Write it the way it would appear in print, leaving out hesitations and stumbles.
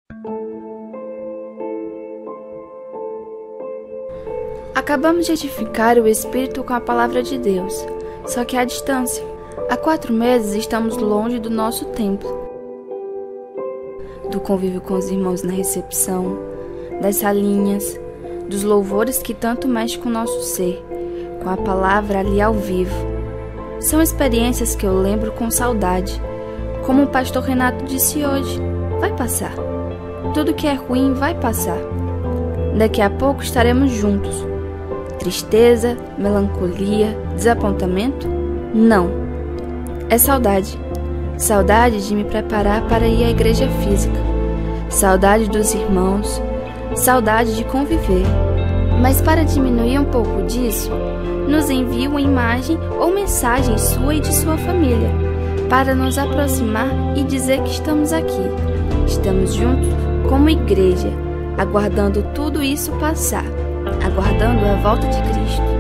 Acabamos de edificar o Espírito com a Palavra de Deus, só que à distância. Há 4 meses estamos longe do nosso templo, do convívio com os irmãos na recepção, das salinhas, dos louvores que tanto mexem com o nosso ser, com a palavra ali ao vivo. São experiências que eu lembro com saudade. Como o pastor Renato disse hoje, vai passar. Tudo que é ruim vai passar. Daqui a pouco estaremos juntos. Tristeza, melancolia, desapontamento? Não. É saudade. Saudade de me preparar para ir à igreja física. Saudade dos irmãos. Saudade de conviver. Mas para diminuir um pouco disso, nos envie uma imagem ou mensagem sua e de sua família, para nos aproximar e dizer que estamos aqui. Estamos juntos como igreja, aguardando tudo isso passar, aguardando a volta de Cristo.